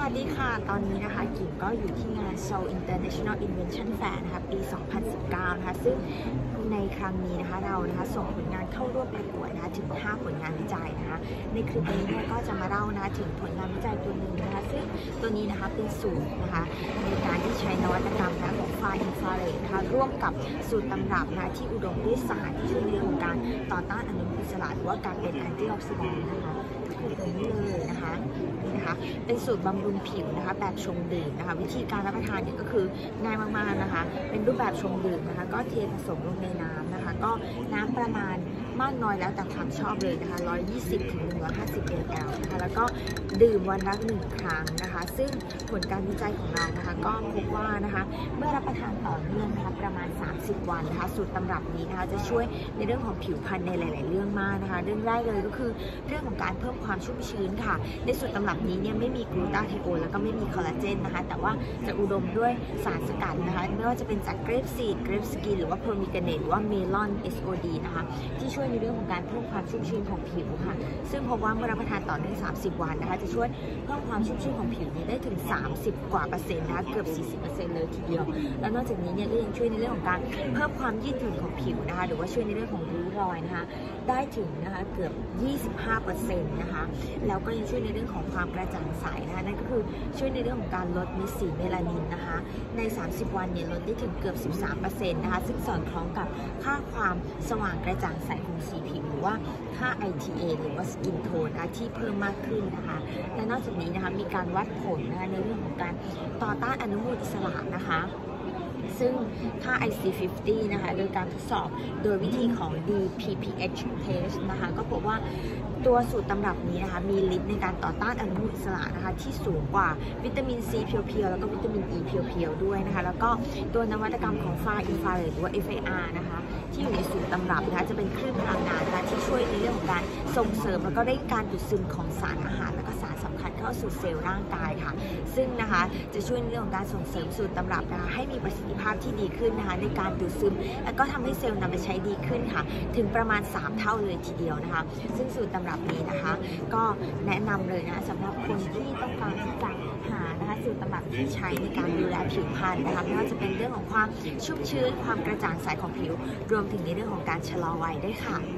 วัสดีค่ะตอนนี้นะคะกิ่งก็อยู่ที่งาน Seoul International Invention Fair นะคะปี 2019 นะคะซึ่งในครั้งนี้นะคะเรานะคะส่งผลงานเข้าร่วมประกวดนะคะถึง 5 ผลงานวิจัยนะคะในคลิปนี้เนี่ยก็จะมาเล่านะคะถึงผลงานวิจัยตัวหนึ่งนะคะซึ่งตัวนี้นะคะเป็นสูตรนะคะในการที่ใช้นวัตกรรมนะของไฟอินฟราเรดนะคะร่วมกับสูตรตำรับนะที่อุดมด้วยสารที่ช่วยในเรื่องของการต่อต้านอนุมูลอิสระหรือว่าการเป็นแอนตี้ออกซิแดนต์นะคะคือตัวนี้เลยนะคะนี่นะคะเป็นสูตรบำรุงผิวนะคะแบบชงดื่มนะคะวิธีการรับประทานเนี่ยก็คือง่ายมากๆนะคะเป็นรูปแบบชงดื่มนะคะก็เทผสมลงในน้ำนะคะก็น้ำประมาณมากน้อยแล้วแต่ความชอบเลยนะคะ120 ถึง 150 ml นะคะแล้วก็ดื่มวันละ1 ครั้งนะคะซึ่งผลการวิจัยของเรานะคะก็พบว่านะคะเมื่อรับประทานต่อเนื่องนะคะประมาณ30 วันนะคะสูตรตำรับนี้นะคะจะช่วยในเรื่องของผิวพรรณในหลายๆเรื่องมากนะคะเรื่องแรกเลยก็คือเรื่องของการเพิ่มความชุ่มชื้นค่ะในสูตรตำรับนี้เนี่ยไม่มีกลูตาไทโอนแล้วก็ไม่มีคอลลาเจนนะคะแต่ว่าจะอุดมด้วยสารสกัดนะคะไม่ว่าจะเป็นจากเกรปซีดเกรปสกินหรือว่าโพรมิกาเนตหรือว่าเมลอน SOD นะคะที่ช่วยในเรื่องของการเพิ่มความชุ่มชื้นของผิวค่ะซึ่งพบว่าเมื่อรับประทานต่อเนื่อง30 วันนะคะจะช่วยเพิ่มความชุ่มชื้นของผิวได้ถึง30 กว่าเปอร์เซ็นต์นะคะเกือบ 40% เลยทีเดียวแล้วนอกจากนี้เนี่ยก็ยังช่วยในเรื่องของการเพิ่มความยืดหยุ่นของผิวนะคะหรือว่าช่วยในเรื่องของริ้วรอยนะคะได้ถึงนะคะเกือบ 25% นะคะแล้วก็ยังช่วยในเรื่องของความกระจ่างใสนะคะนั่นก็คือช่วยในเรื่องของการลดเม็ดสีเมลานินนะคะใน30 วันเนี่ยลดได้ถึงเกือบ 13% นะคะซึ่งสอดคล้องกับค่าความสว่างกระจ่างใสของสีผิวหรือว่าค่า ITA หรือว่า Skin Tone นะที่เพิ่มมากขึ้นนะคะและนอกจากนี้นะคะมีการวัดผลนะคะในเรื่องของการต่อต้านอนุมูลอิสระนะคะซึ่งค่า IC50 นะคะโดยการทดสอบโดยวิธีของ DPPH test นะคะก็พบว่าตัวสูตรตำรับนี้นะคะมีฤทธิ์ในการต่อต้านอนุมูลอิสระนะคะที่สูงกว่าวิตามิน C เพียวๆแล้วก็วิตามิน E เพียวๆด้วยนะคะแล้วก็ตัวนวัตกรรมของไฟอินฟราเรดหรือว่า FIR นะคะที่อยู่ในสูตรตำรับนะคะจะเป็นคลื่นพลังงานนะคะที่ช่วยในเรื่องของการส่งเสริมแล้วก็เร่งการดูดซึมของสารอาหารและก็สารสำคัญเข้าสู่เซลล์ร่างกายค่ะซึ่งนะคะจะช่วยในเรื่องของการส่งเสริมสูตรตำรับนะคะให้มีประสิทธิภาพที่ดีขึ้นนะคะในการดูดซึมและก็ทำให้เซลล์นำไปใช้ดีขึ้นค่ะถึงประมาณ3 เท่าเลยทีเดียวนะคะซึ่งสูตรตำรับนี้นะคะก็แนะนำเลยนะสำหรับคนที่ต้องการที่จะหานะคะสูตรตำรับที่ใช้ในการดูแลผิวพรรณนะคะไม่ว่าจะเป็นเรื่องของความชุ่มชื้นความกระจ่างใสของผิวรวมถึงในเรื่องของการชะลอวัยด้วยค่ะ